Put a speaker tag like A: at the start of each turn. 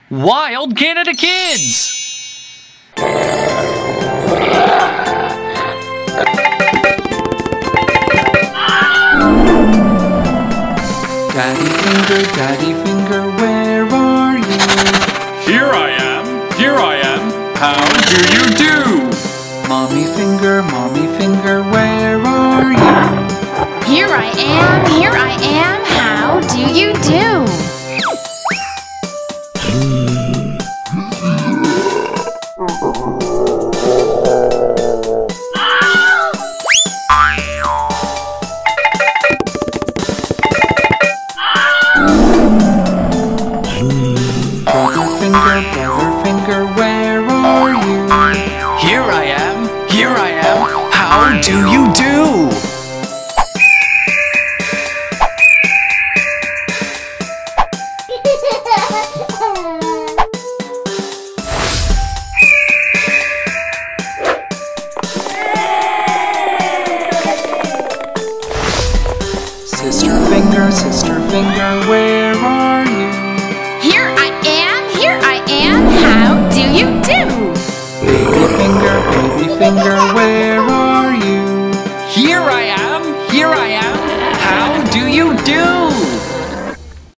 A: Wild Canada Kids!
B: Daddy finger, where are you?
C: Here I am, how do you do?
B: Mommy finger, where are you?
D: Here I am, how do you do?
B: Brother